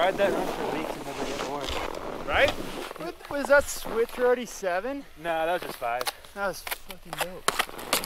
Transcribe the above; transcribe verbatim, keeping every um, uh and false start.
ride that run for weeks and never get bored. Right? What, was that switch already seven? No, that was just five. That was fucking dope.